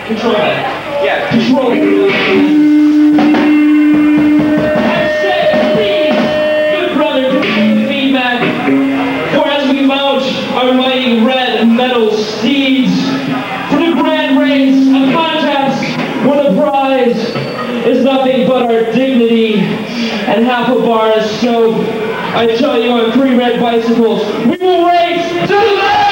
Control that. Yeah. Control it. I say, please, good brother, give me feedback. For as we mount our mighty red metal steeds for the grand race, a contest where the prize is nothing but our dignity and half a bar of soap. I tell you, on 3 red bicycles, we will race to the left!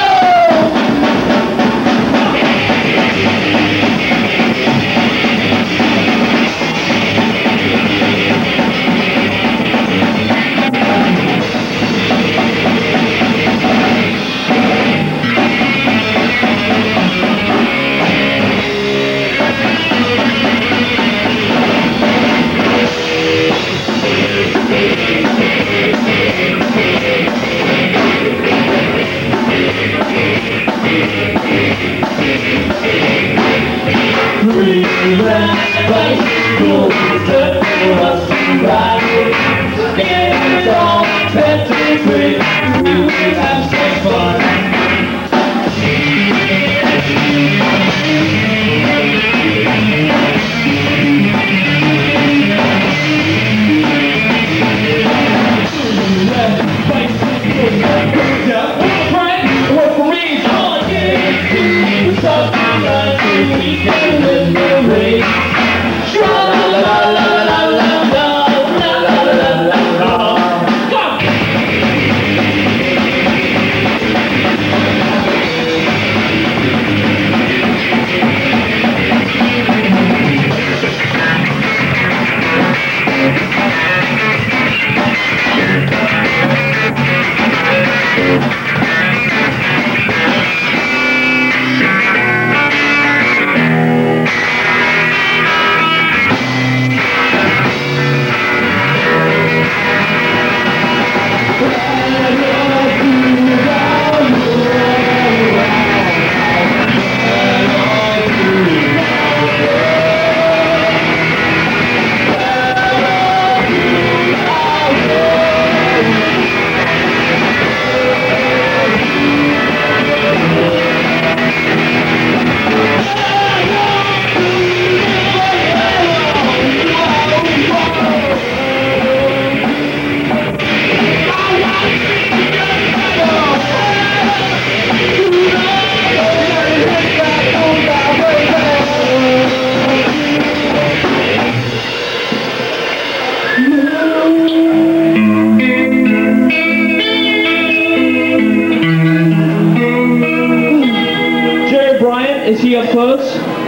Is he up close?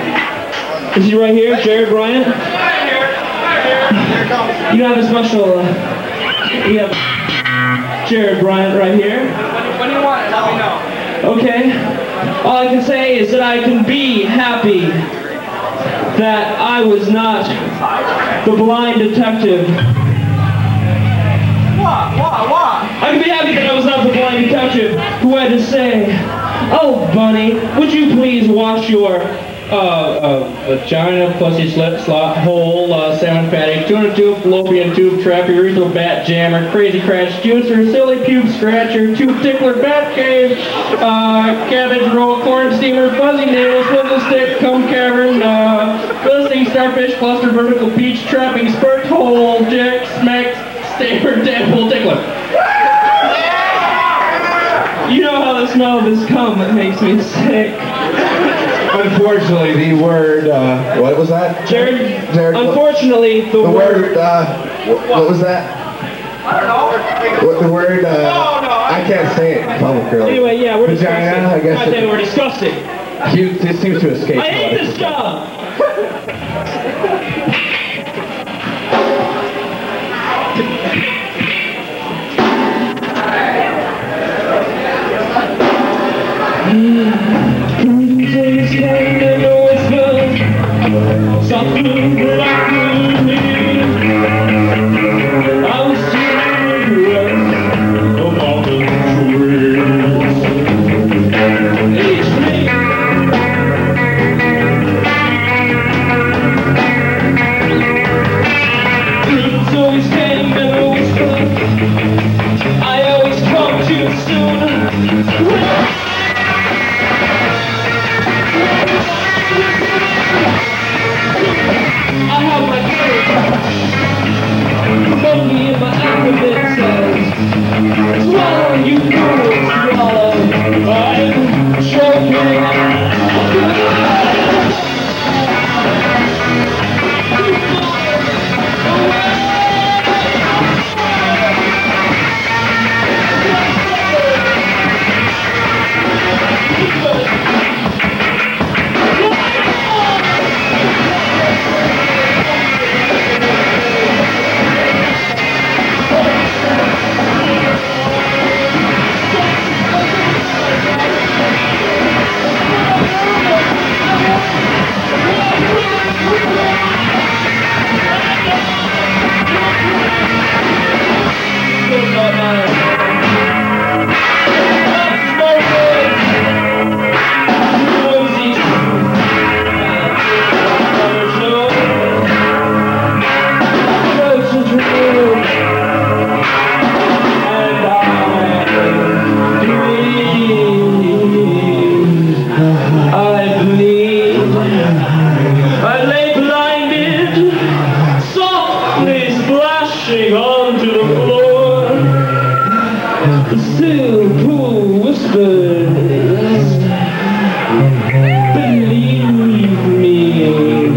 Is he right here, Jared Bryant? You have a special, we have Jared Bryant right here. When do you want it? Let me know. Okay. All I can say is that I can be happy that I was not the blind detective. What? I can be happy that I was not the blind detective who had to say, "Oh, Bunny, would you please wash your vagina, pussy, slit, slot, hole, salmon fatty, tuna tube, fallopian tube, trap, urethral bat jammer, crazy crash, juicer, silly pube scratcher, tube tickler, bat cave, cabbage roll, corn steamer, fuzzy nails, swivel stick, cum cavern, glistening starfish, cluster, vertical peach, trapping, spurt, hole, dick, smack, stammer, dample, tickler." You know how the smell of this cum makes me sick. Unfortunately, the word, what was that? Jared, unfortunately, the word, what was that? I don't know. What the word, No, I can't say it in public, really. Anyway, yeah, we're Vagina, disgusting. I guess. God damn it, we're disgusting. It seems to escape. I hate this job. monkey in my alphabet says, swallow, you fool, swallow. I'm choking. Onto the floor, the still pool whispers, believe me.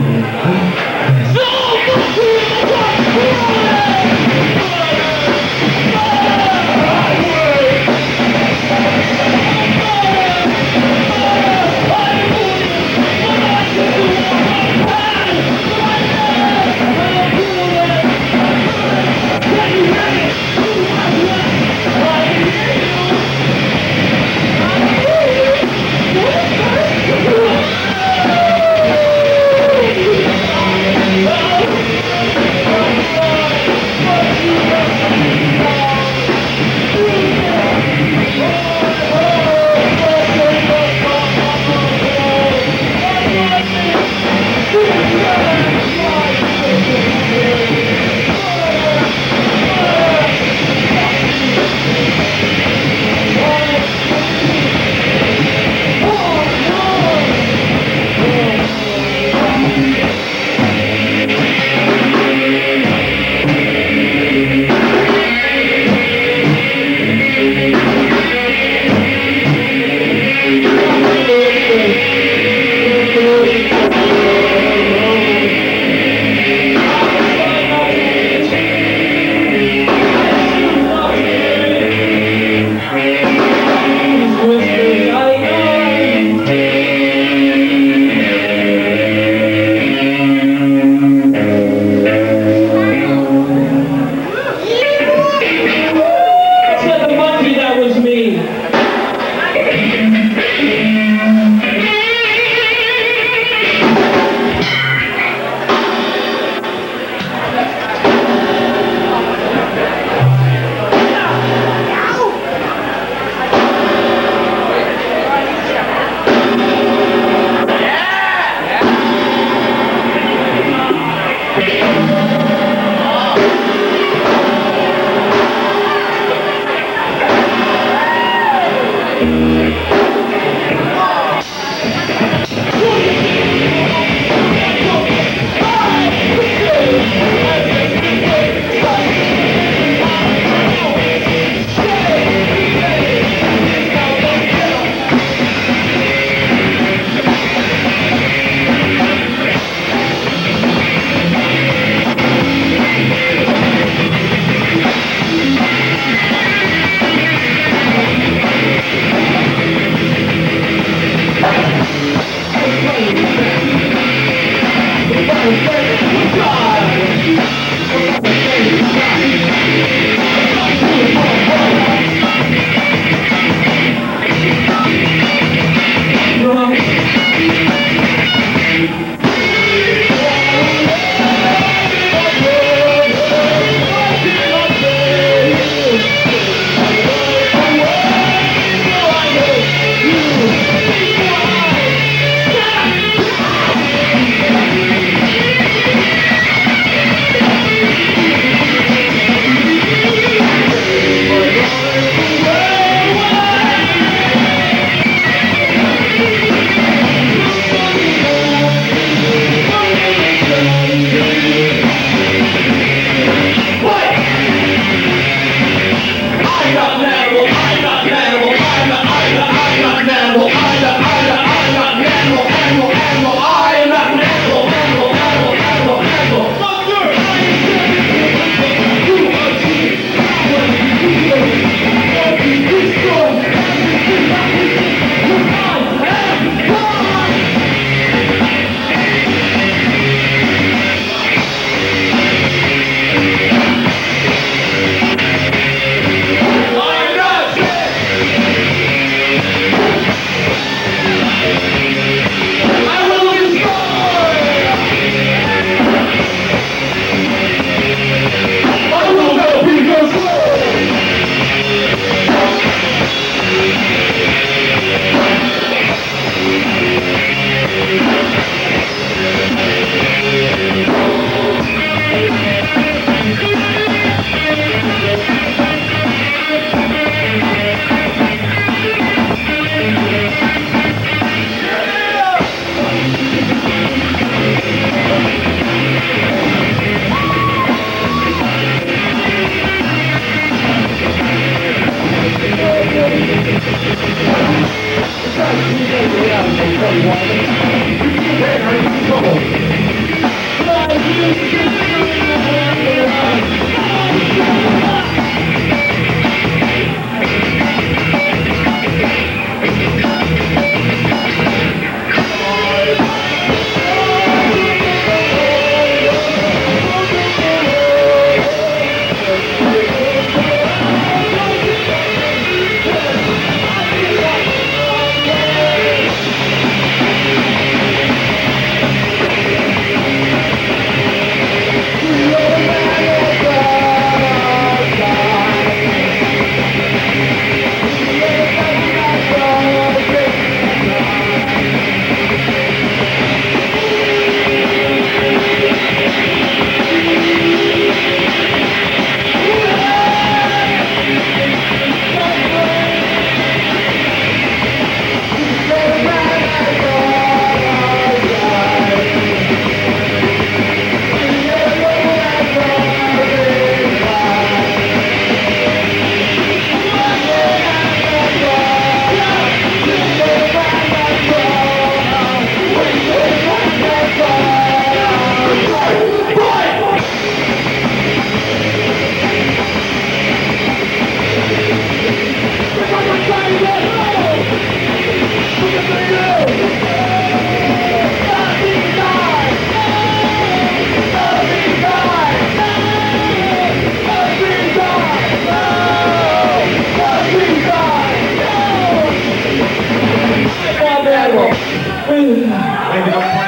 Maybe they'll play.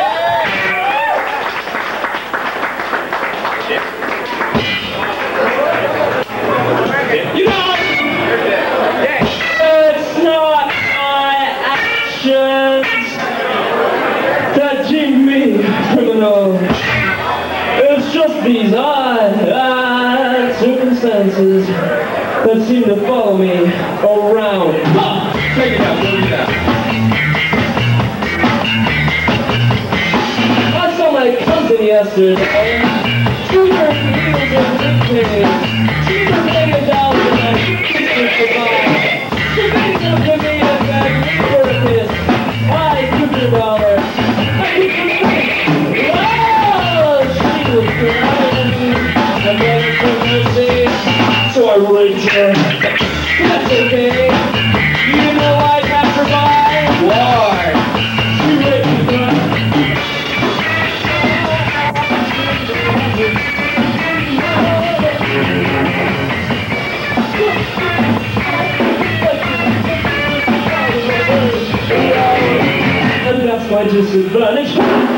You know, it's not my actions that deem me criminal. It's just these odd circumstances that seem to follow me around. Take it out, take it out. I saw my cousin yesterday. She was heels and dictating. She was laying down and I kissed her goodbye. She picked up to me and begged me for a kiss. I took her dollar. I took her face. Oh, she was crying. I begged for mercy, so I raped her. That's okay. You know I passed her by. Why? She raped me. And that's my disadvantage.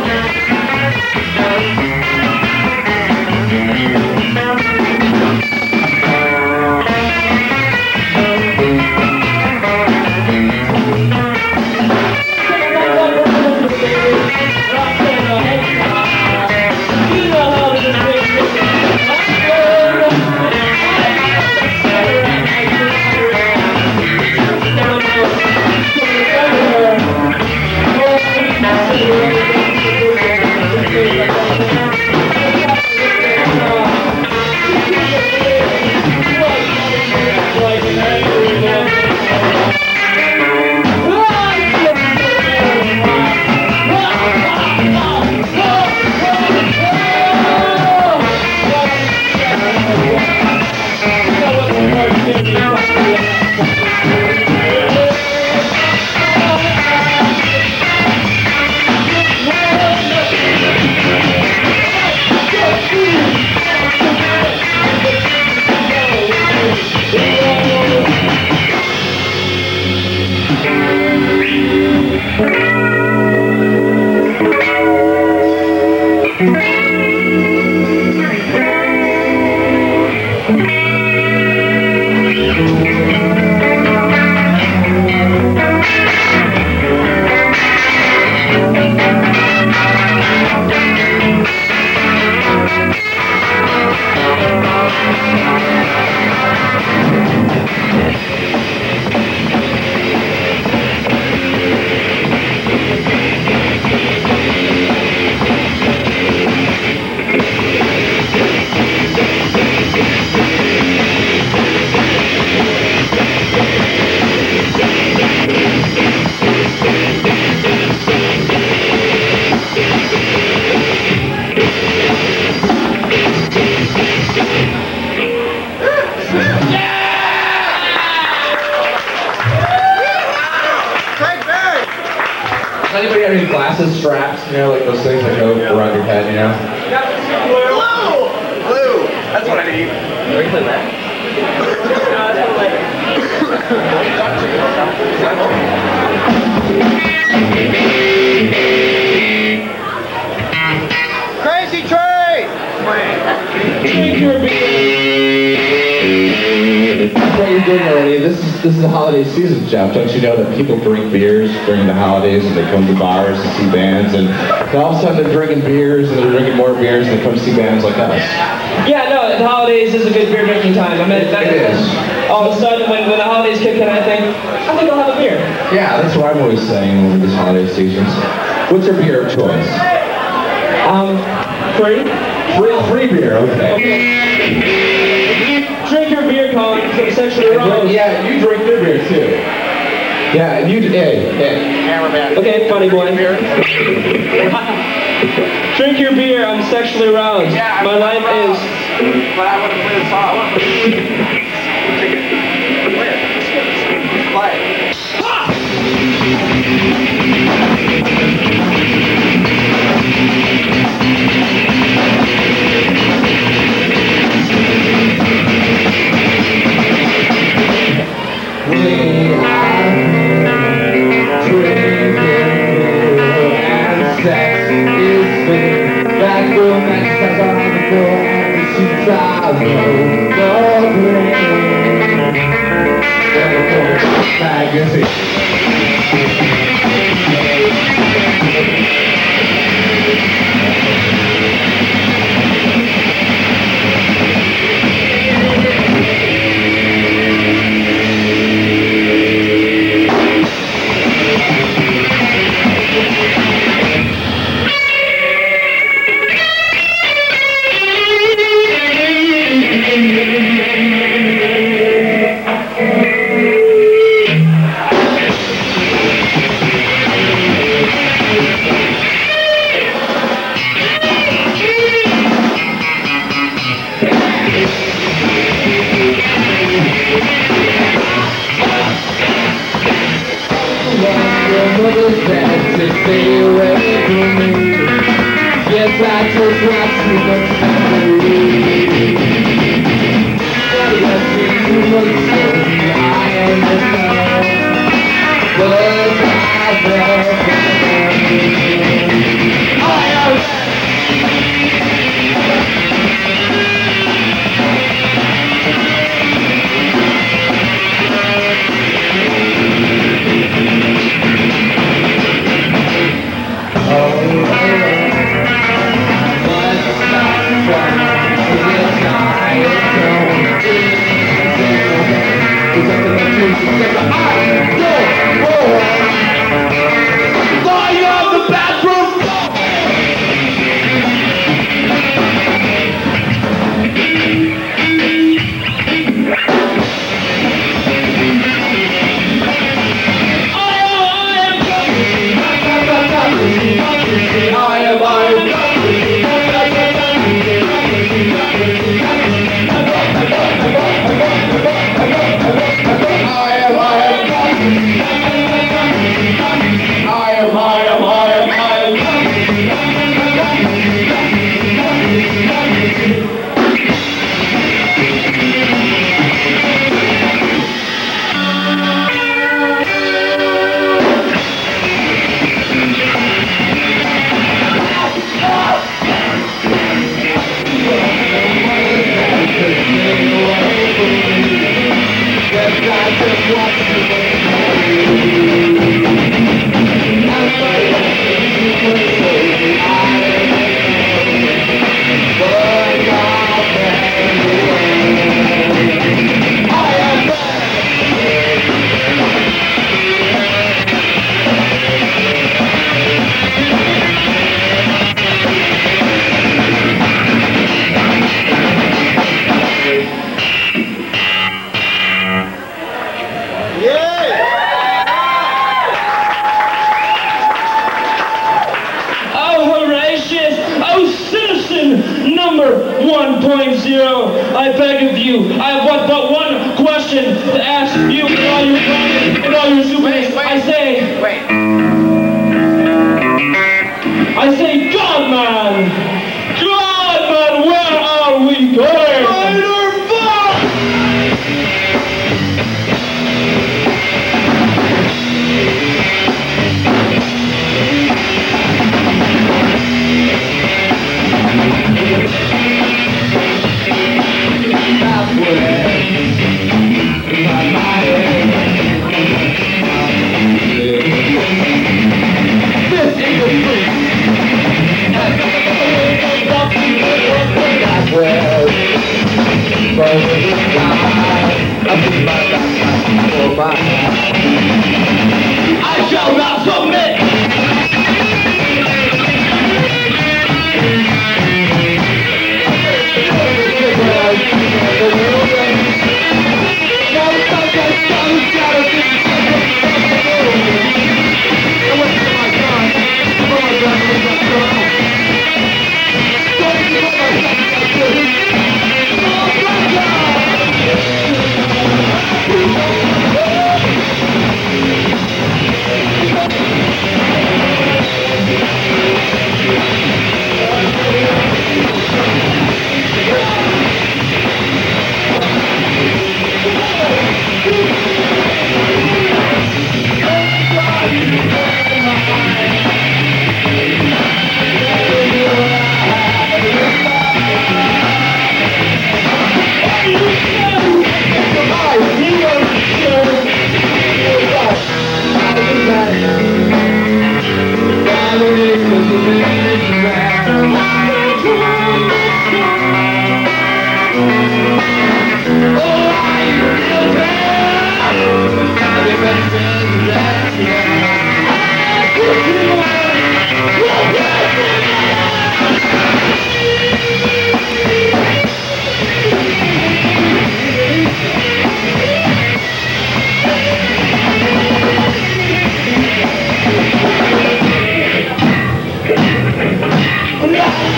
Does anybody have any glasses straps, you know, like those things that go around your head, you know? Blue! That's what I need. Very clean that. Crazy Trey! That's what you're doing already. This is the holiday season, Jeff. Don't you know that people drink beers during the holidays and they come to bars to see bands, and all of a sudden they're drinking beers and they're drinking more beers and they come see bands like us. Yeah, no, the holidays is a good beer drinking time. I mean, It is. all of a sudden, when the holidays kick in, I think I'll have a beer. Yeah, that's what I'm always saying over these holiday seasons. What's your beer of choice? Free? Free beer, okay. Drink your beer, Colin, because I'm sexually wrong. Yeah, you drink your beer too. Yeah, and you, hey. Cameraman. Okay, funny boy. Drink your beer, I'm sexually aroused. Yeah, my life is... But I want to play the song. Play it. We are drinking Stay away from me. Yes, I just want too much memory. Yes, too much memory. I understand, but I've never I beg of you, I have but one question to ask you and all your friends and all your supers. I say, Godman, where are we going?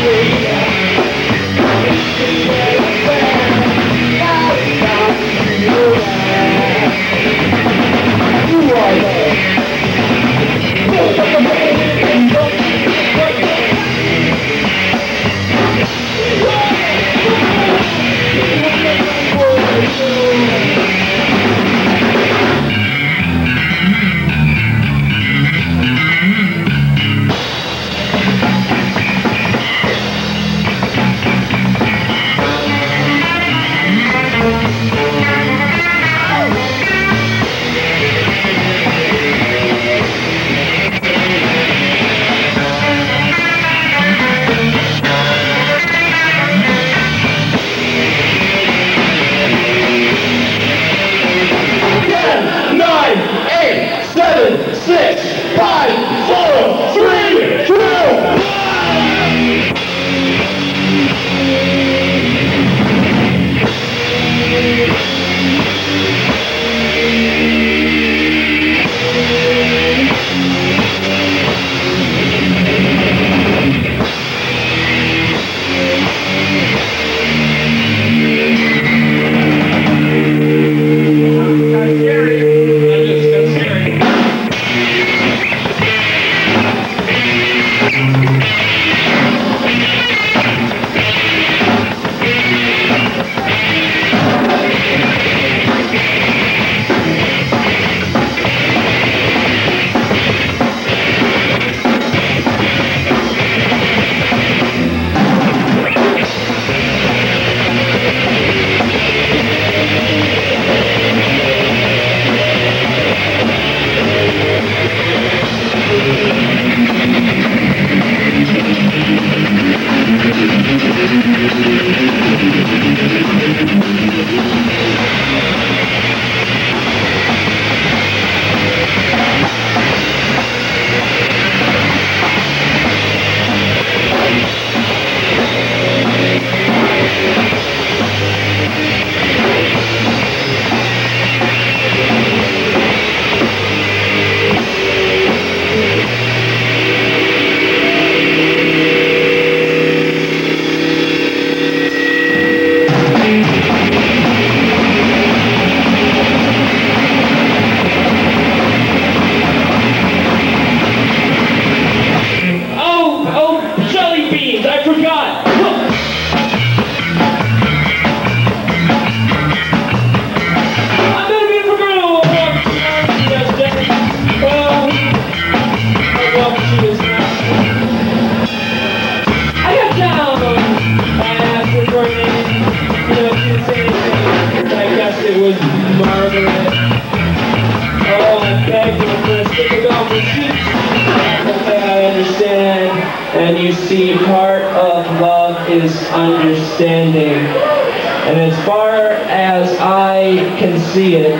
And you see, part of love is understanding. And as far as I can see it,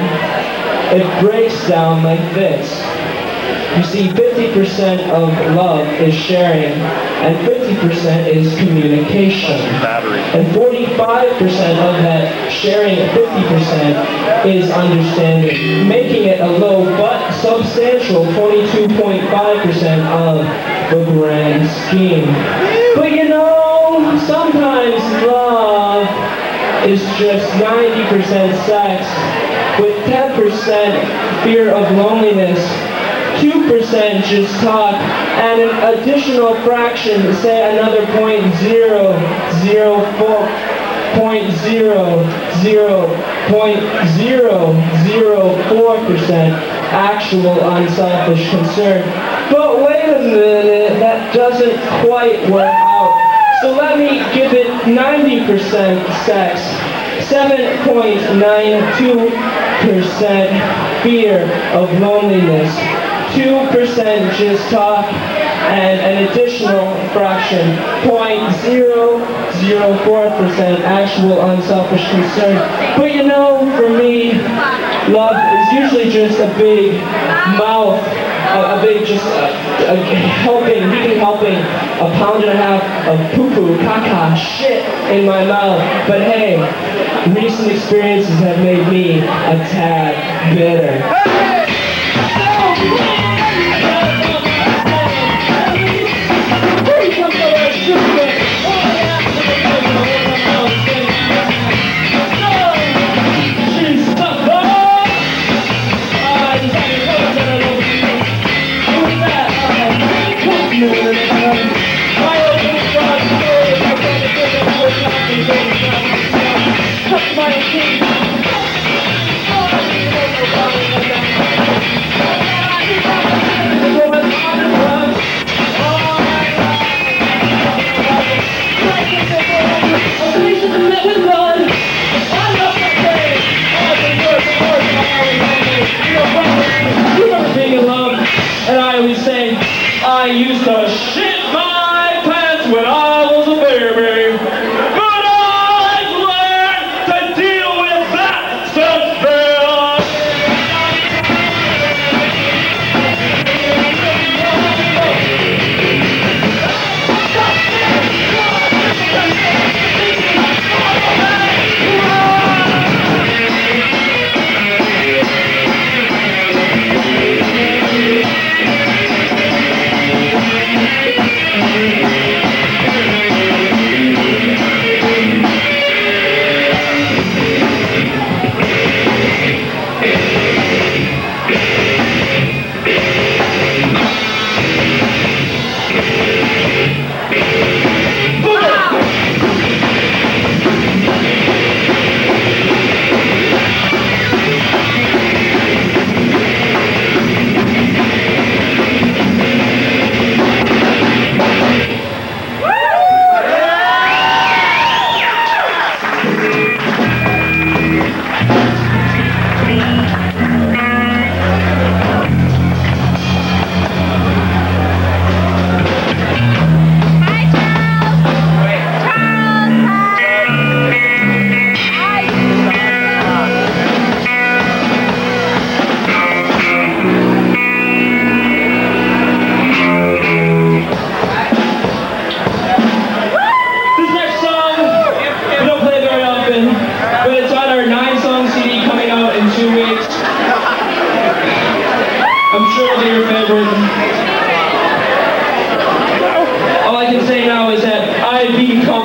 it breaks down like this. You see, 50% of love is sharing, and 50% is communication. And 45% of that sharing, 50%, is understanding, making it a low but substantial 22.5% of the grand scheme. But you know, sometimes love is just 90% sex, with 10% fear of loneliness, 2% just talk, and an additional fraction, say another 0.004% actual unselfish concern. But wait a minute, that doesn't quite work out. So let me give it 90% sex, 7.92% fear of loneliness, 2% just talk, and an additional fraction, 0.004% actual unselfish concern. But you know, for me, love is usually just a big mouth, a big just helping, heaping helping, a pound and a half of poo-poo, caca, shit in my mouth. But hey, recent experiences have made me a tad bitter. Here comes the last I used to shit my pants when I was a baby, but I've learned to deal with that since but it's on our 9-song CD coming out in 2 weeks. I'm sure it'll be your favorite. All I can say now is that I've become